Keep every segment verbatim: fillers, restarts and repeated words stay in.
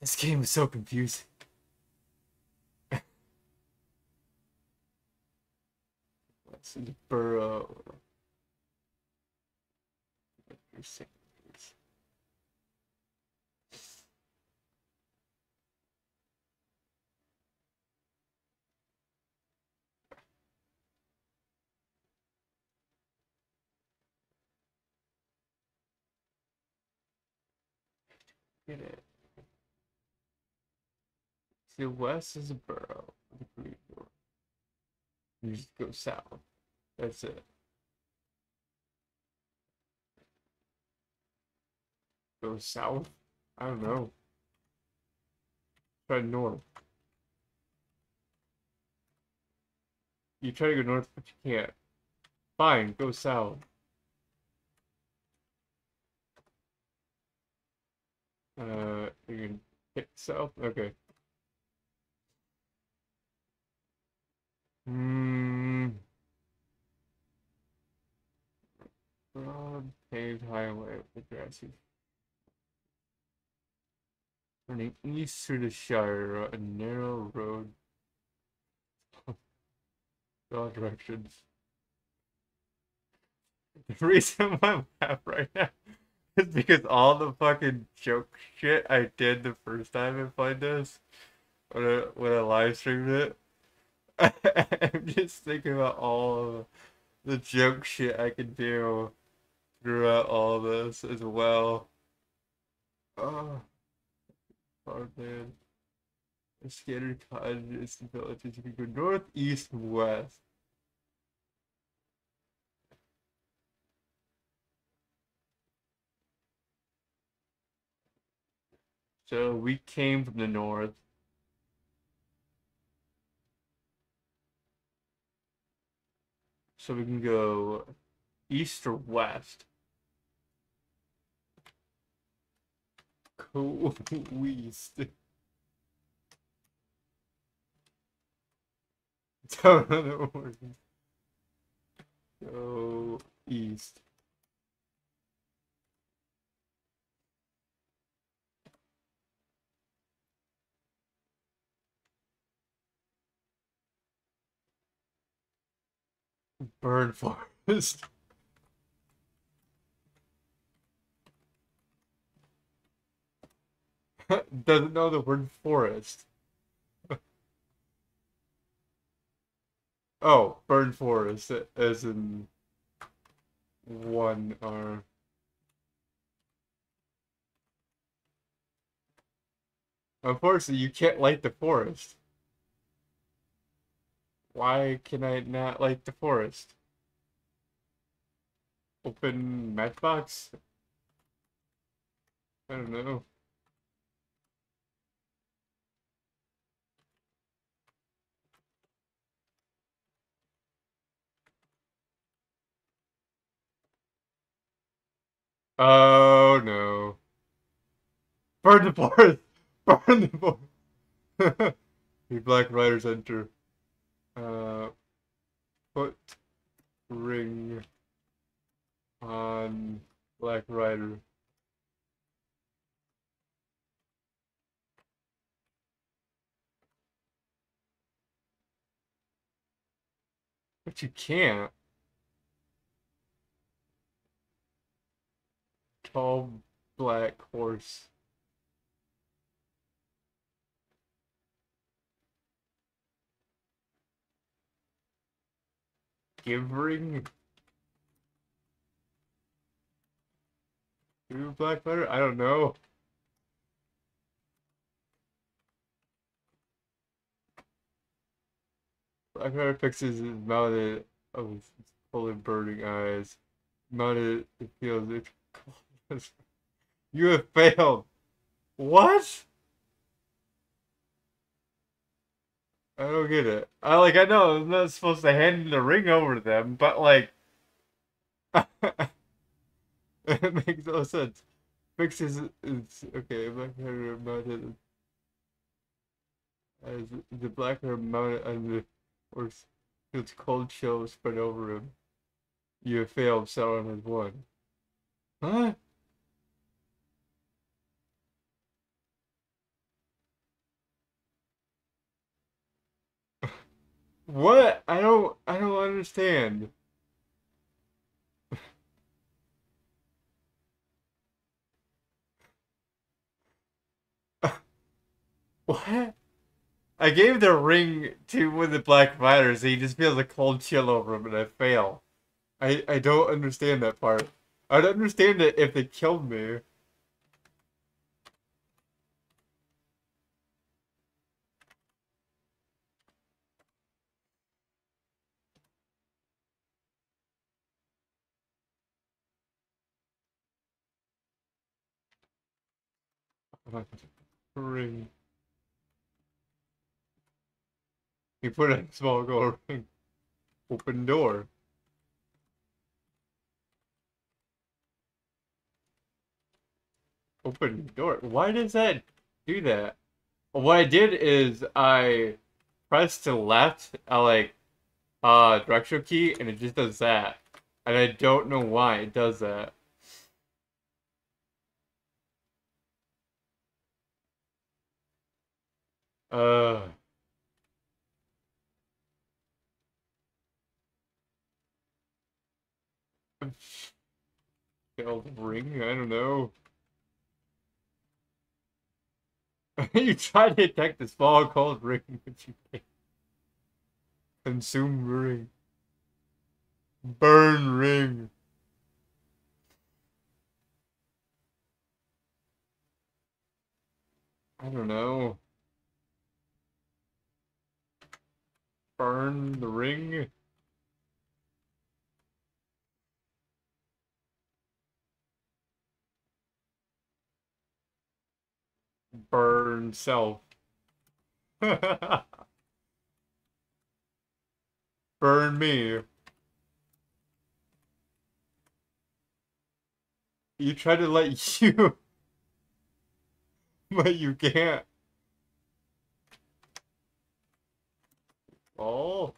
This game is so confusing. What's in the burrow? Get it. To the west is a burrow. You just go south. That's it. Go south? I don't know. Try north. You try to go north, but you can't. Fine, go south. Uh, you can hit south? Okay. Hmm. Broad paved highway with grassy. Running east through the Shire, a narrow road. All directions. The reason why I'm half right now is because all the fucking joke shit I did the first time I played this, when I, when I live streamed it, I'm just thinking about all of the joke shit I could do throughout all this as well. Oh, hard man. The scattered cottages and villages. You can go north, east, and west. So we came from the north. So we can go east or west. Go east. Don't know the word. Go east. Burn forest. Doesn't know the word forest. Oh, burn forest as in one R. Unfortunately, you can't light the forest. Why can I not light the forest? Open matchbox? I don't know. Oh no. Burn the forest! Burn the forest! The Black Riders enter. Uh, put ring on Black Rider. But you can't. Tall black horse. Give ring? To Black Rider? I don't know. Black Rider fixes his mounted of his fully burning eyes. Mounted, it feels it. You have failed. What? I don't get it. I like I know I'm not supposed to hand the ring over to them, but like it makes no sense. Fixes it's okay, black hair mounted as the black hair mounted on the horse feels cold chill spread over him. You have failed, Sauron has won. Huh? What? I don't I don't understand. What? I gave the ring to one of the Black Riders, and he just feels a cold chill over him, and I fail. I I don't understand that part. I'd understand it if they killed me. Ring. He put a small gold ring. Open door. Open door. Why does that do that? What I did is I pressed to left, I like uh directional key, and it just does that. And I don't know why it does that. Uh Failed ring, I don't know. You tried to attack the small cold ring, but you can't. Consume ring. Burn ring. I don't know. Burn the ring. Burn self. Burn me. You try to let you, but you can't. Oh.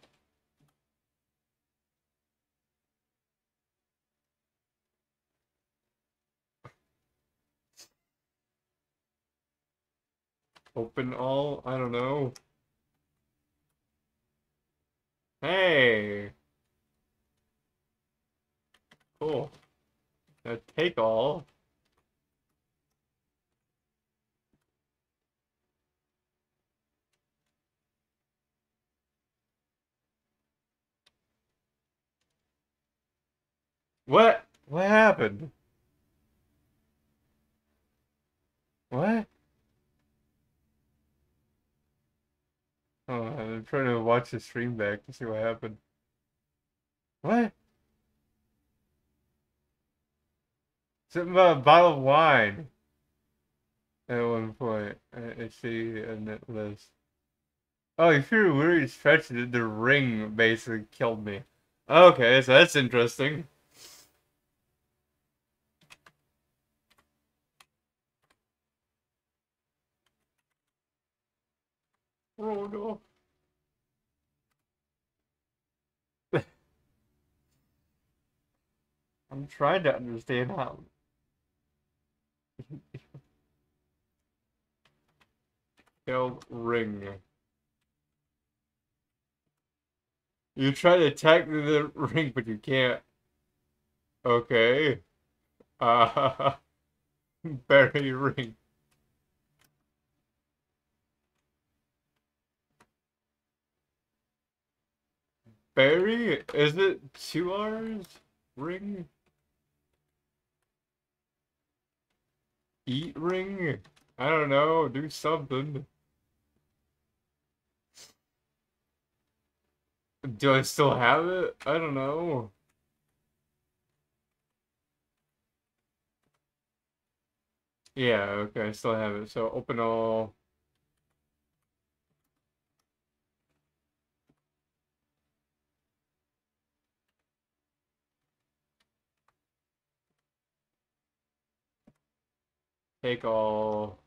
Open all? I don't know. Hey. Cool. Now take all. What? What happened? What? Oh, I'm trying to watch the stream back to see what happened. What? Something about a bottle of wine at one point. I, I see on that list. Oh, if you're really stretched, the, the ring basically killed me. Okay, so that's interesting. Oh no. I'm trying to understand how. Kill ring. You try to attack the ring, but you can't. Okay. Uh, Bury ring. Bury? Is it two R's? Ring? Eat ring? I don't know. Do something. Do I still have it? I don't know. Yeah, okay, I still have it. So open all. Take all.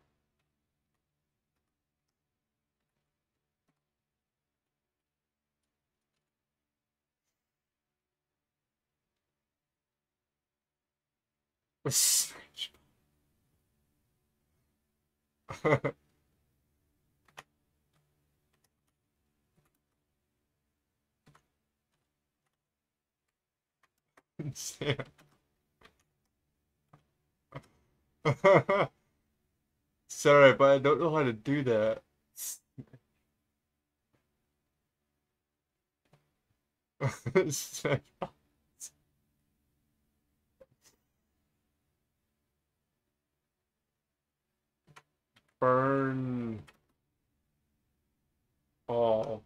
Sorry, but I don't know how to do that. Burn all.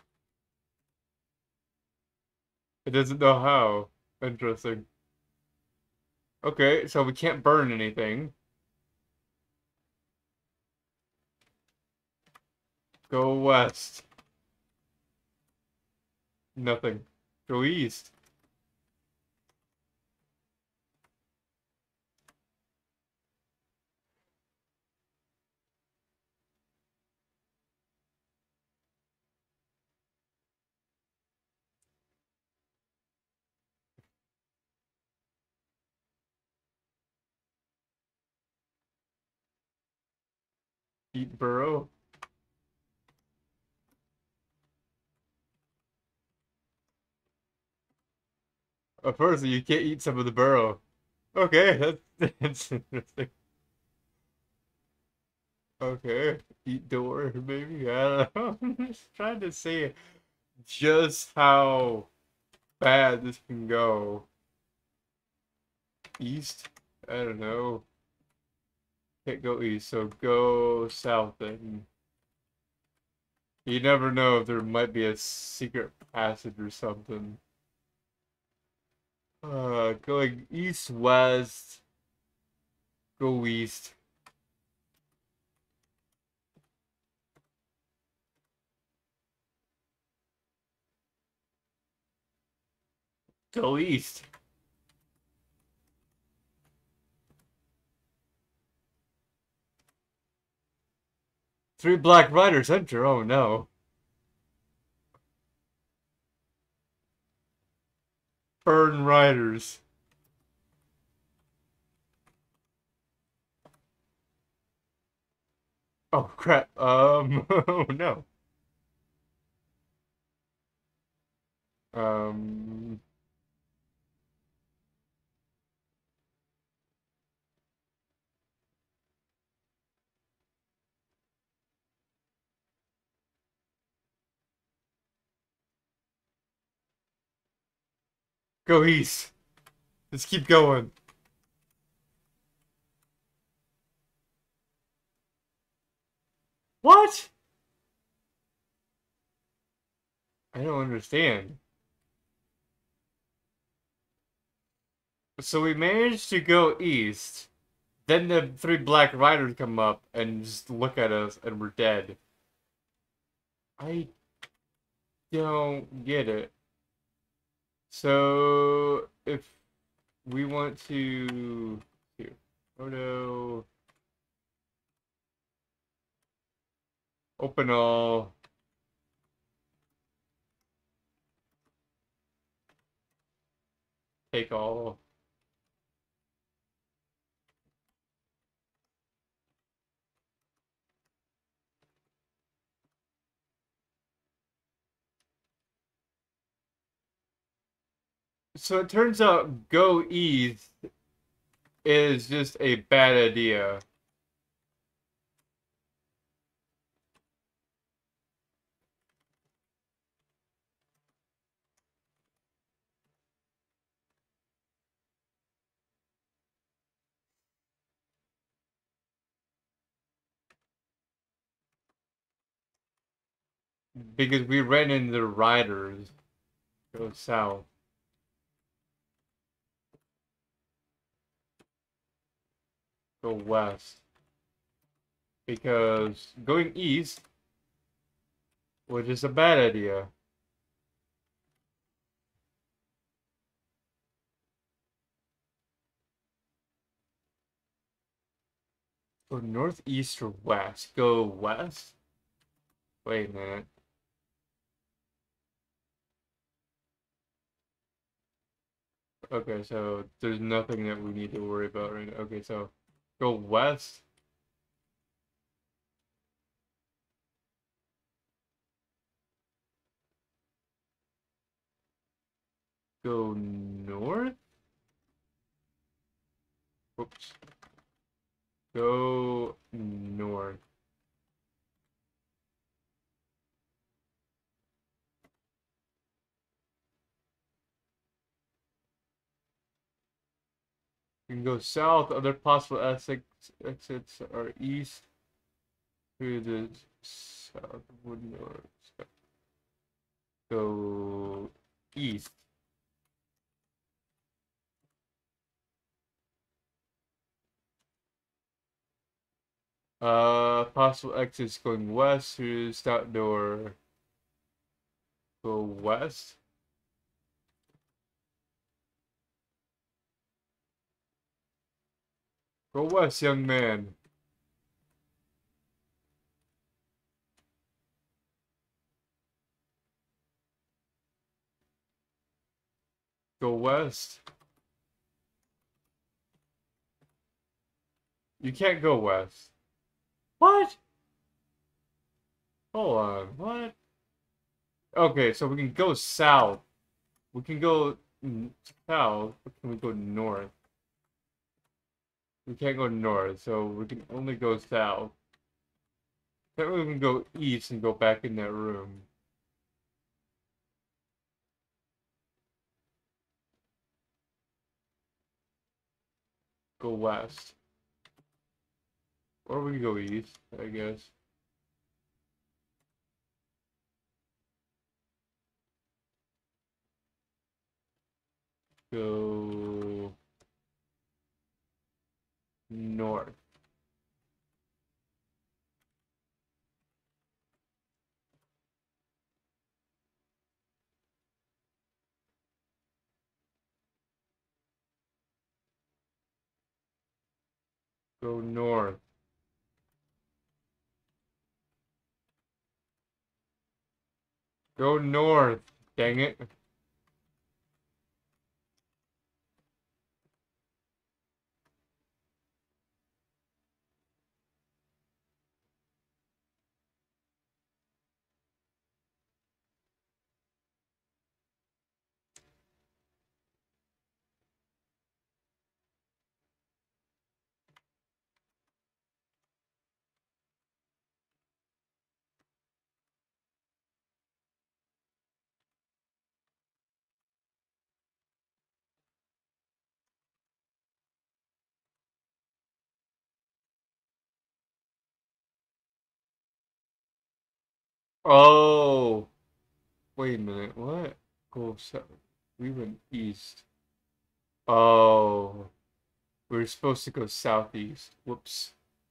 It doesn't know how. Interesting. Okay, so we can't burn anything. Go west. Nothing. Go east. Eat burrow. Of course, you can't eat some of the burrow. Okay, that's, that's interesting. Okay, eat door, maybe? I don't know. I'm just trying to see just how bad this can go. East? I don't know. Can't go east, so go south then. You never know if there might be a secret passage or something. Uh, going east, west, go east. Go east. Three Black Riders enter. Oh no. Burn Riders. Oh crap. Um. Oh no. Um. Go east. Let's keep going. What? I don't understand. So we managed to go east. Then the three Black Riders come up and just look at us, and we're dead. I don't get it. So if we want to here, photo, open all, take all. So it turns out go east is just a bad idea. Because we ran into the riders. Go south. Go west. Because going east was just a bad idea. Go northeast or west? Go west? Wait a minute. Okay, so there's nothing that we need to worry about right now. Okay, so go west. Go north? Oops. Go north. You can go south. Other possible exits exits are east to the south, wood north. Go east. Uh, possible exits going west through the stout door. Go west. Go west, young man. Go west. You can't go west. What? Hold on. What? Okay, so we can go south. We can go south. But can we go north? We can't go north, so we can only go south. Can't we even go east and go back in that room? Go west. Or we can go east, I guess. Go north. Go north. Go north. Dang it. Oh. Wait a minute. What? Go south. We went east. Oh. We were supposed to go southeast. Whoops.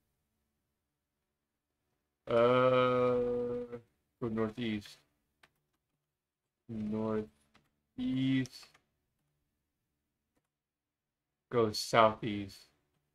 Uh, go northeast. Northeast. Go southeast.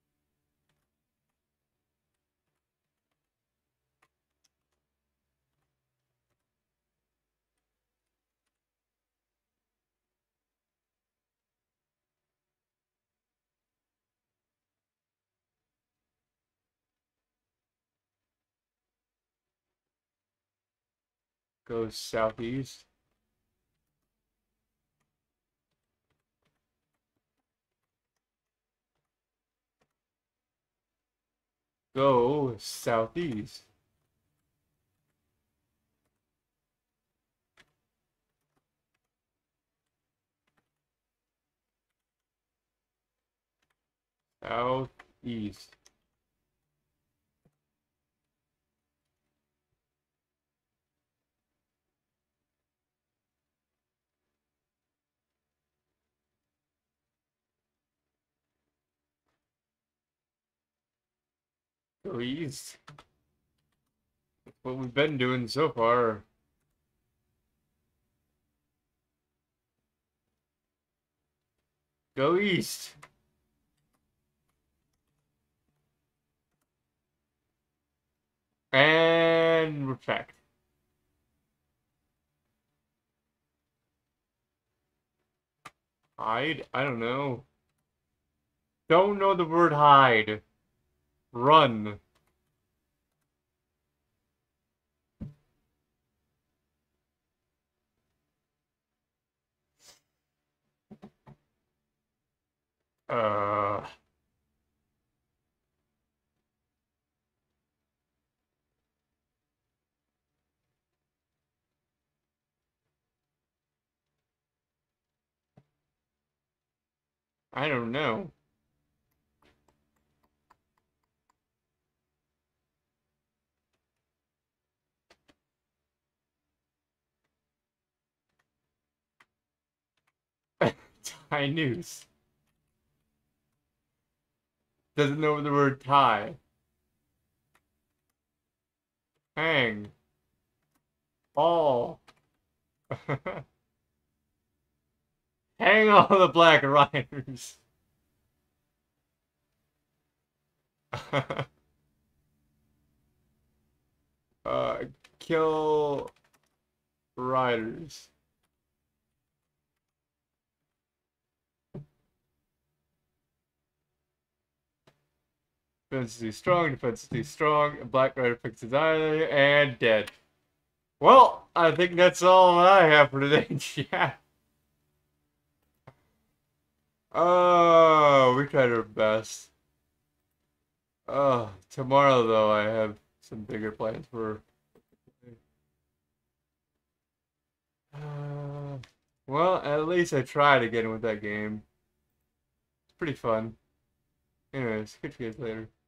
Go southeast. Go southeast. Southeast. Go east. That's what we've been doing so far. Go east. And retract. Hide? I don't know. Don't know the word hide. Run. Uh. I don't know. Tie noose. Doesn't know the word tie. Hang. All. Hang all the black riders. uh, kill riders. Defense is too strong, defense is too strong. Black rider picks his eye and dead. Well, I think that's all I have for today. Yeah. Oh, we tried our best. Oh, tomorrow though, I have some bigger plans for. Uh, well, at least I tried again with that game. It's pretty fun. Anyways, catch you guys later.